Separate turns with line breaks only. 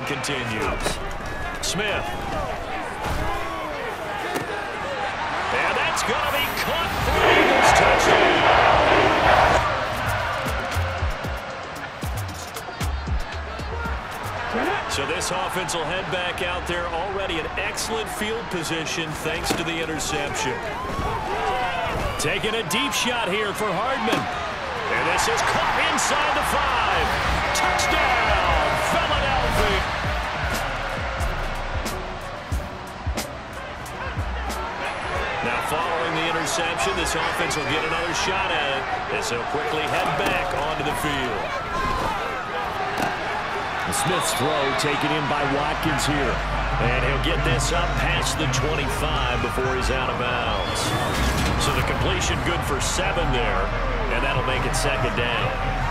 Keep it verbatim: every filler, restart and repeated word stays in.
continues. Smith. And that's going to be caught for the Eagles touchdown. So this offense will head back out there, already in excellent field position thanks to the interception. Taking a deep shot here for Hardman. And this is caught inside the five. Touchdown, Philadelphia. Now following the interception, this offense will get another shot at it as they'll quickly head back onto the field. Smith's throw taken in by Watkins here. And he'll get this up past the twenty-five before he's out of bounds. So the completion good for seven there, and that'll make it second down.